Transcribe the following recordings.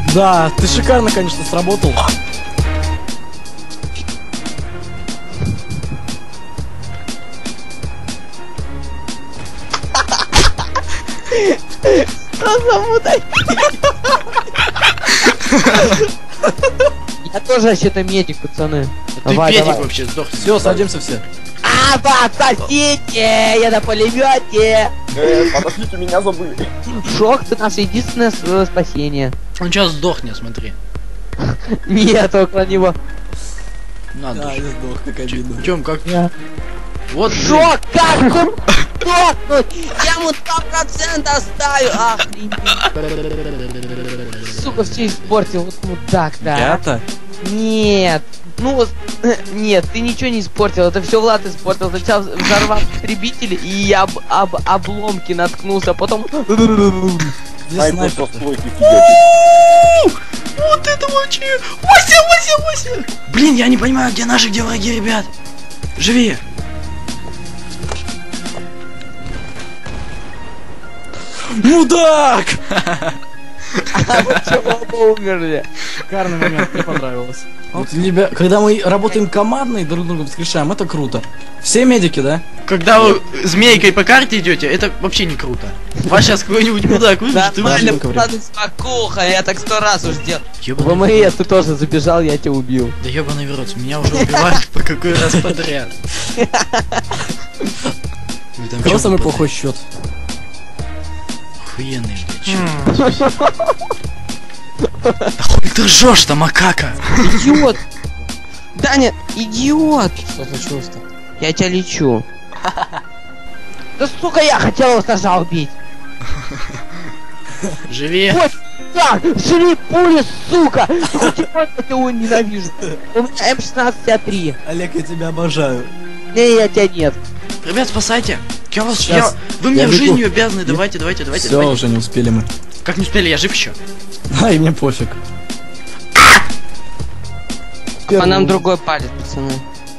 Да, ты шикарно, конечно, сработал. Что за мудай? Я тоже вообще-то медик, пацаны. Ты медик вообще, сдохни. Все, садимся все. Отсосите! Я на пулемете! Подождите, меня забыли. Шок, ты наше единственное спасение. Он сейчас сдохнет, смотри. Нет, около него. Надо Да, же. я сдох, как обидно. Тём, как? Я. Вот Шок, как тут сдохнуть? Я ему 100% ставлю. Охренеть. Сука, все испортил, вот мудак-то. Я-то? Нет. Ну, нет, ты ничего не испортил, это все Влад испортил. Сначала взорвал истребители и обломки наткнулся, а потом... Здесь Снайпер снайпер. со стройки фигачит. Вот это вообще! Вася! Блин, я не понимаю, где наши, где враги, ребят. Живи! Мудак! Чего оба умерли? Шикарный момент, мне понравилось. Вот, когда мы работаем командно и друг друга воскрешаем, это круто. Все медики, да? Когда вы змейкой по карте идете, это вообще не круто. Вас сейчас какой-нибудь мудак выбежит и Нормально, убьет. пацаны, спокуха, я так 100 раз уже делал. Ёбаный ВМС, ты тоже забежал, я тебя убил. Да ёбаный в рот, меня уже убивают по какой раз подряд. Вы там У кого чё самый попадали? плохой счет? Охуенный, блядь, чё? Да хуй ты ржёшь-то, макака! Идиот! Даня, идиот! Что случилось-то? Я тебя лечу. Да сука, я хотел его сначала убить. Живи! Вот так, жри пули, сука! Ты хоть я его ненавижу. У меня М16А3. Олег, я тебя обожаю. Не, я тебя нет. Ребят, спасайте! Я вас, Сейчас. Вы мне Я в бегу. жизни обязаны, давайте. Все, уже не успели мы. Как не успели, я жив еще. Да, и мне пофиг. А нам другой палец, пацаны.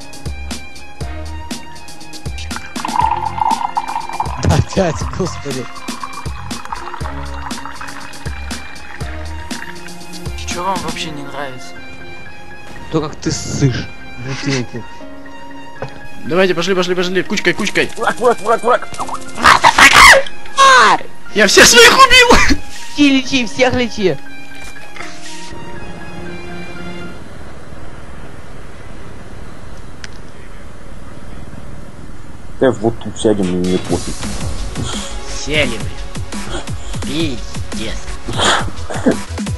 Опять, господи. Что вам вообще не нравится? То, как ты ссышь. Бутылки. Давайте, пошли, кучкой. Враг. Я всех своих убил! Лечи, всех лечи. Ты вот тут сядем, и мне пофиг. Сели, блин. Пиздец.